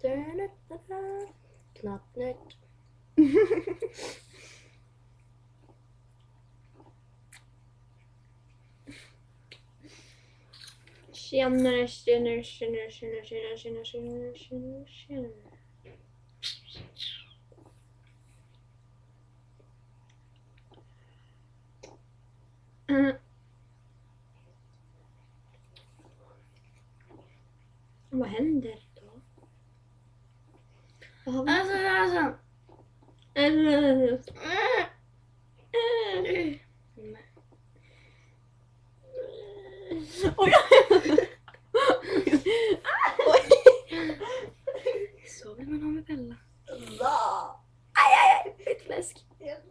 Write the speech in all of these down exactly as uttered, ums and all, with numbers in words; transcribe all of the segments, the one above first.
Knappnöt. Tjenare, tjenare, tjenare, tjenare, tjenare, tjenare, tjenare, tjenare, tjenare. Mm. Vad händer då? Vad har vi? Alltså, alltså. Mm. Oj! Så vill man ha med Bella. Aj, aj, aj, mitt fläsk.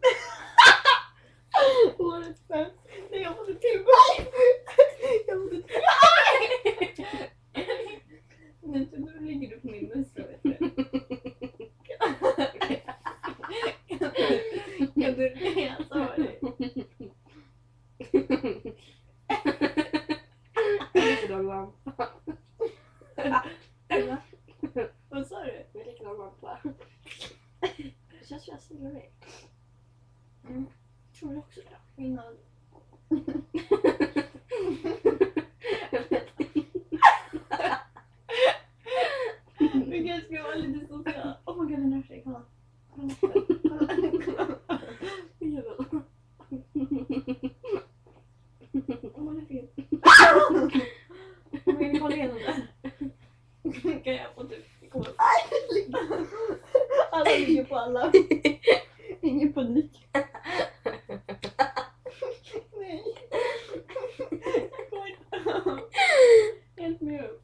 Årets fest. Nej, jag måste tillbaka. Jag måste tillbaka. Men nu ligger du på min mössa, vet du. Kan du resa dig? Likadan lampa. Vad sa du? Likadan lampa. Det känns ju att mig. Mm. Jag tror också det. Min öl. Men jag ska vara lite social. Oh my god, den rör sig. Kolla. Kolla. Kolla. Åh, vad är fel? Men jag kollar igenom det. Kan jag få typ... Alla ligger på alla. Ingen panik. Nej. Jag går inte. Hjälp mig upp.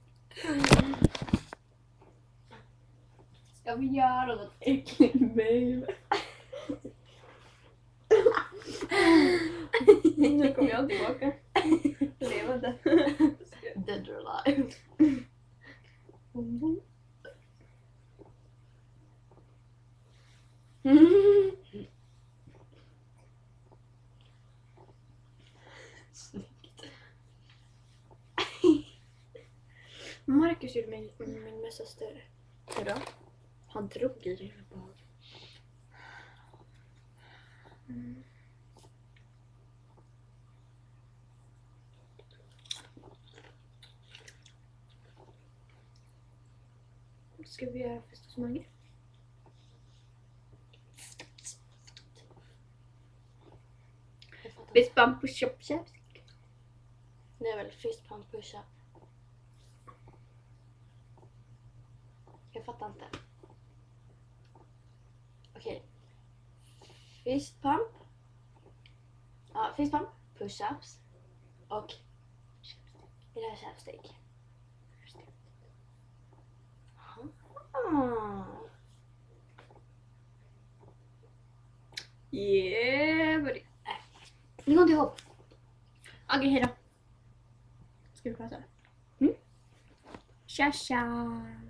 Ska vi göra något äckligt, babe? Nu kommer jag tillbaka. Levande. Dead or alive. Mm. Snyggt. Marcus gjorde min, min mössa större. Hurra? Han drog i det bara. Mm. Ska vi göra fest hos Mange? Fist bump push up chaps. Det är väl fist pump push up. Jag fattar inte. Okej. Fist pump. Ja, fist pump, push ups och det där chapstick. Ah. Yeah, buddy. Det går inte ihop. Okej, hejdå. Ska vi prata? Mm? Tja, tja.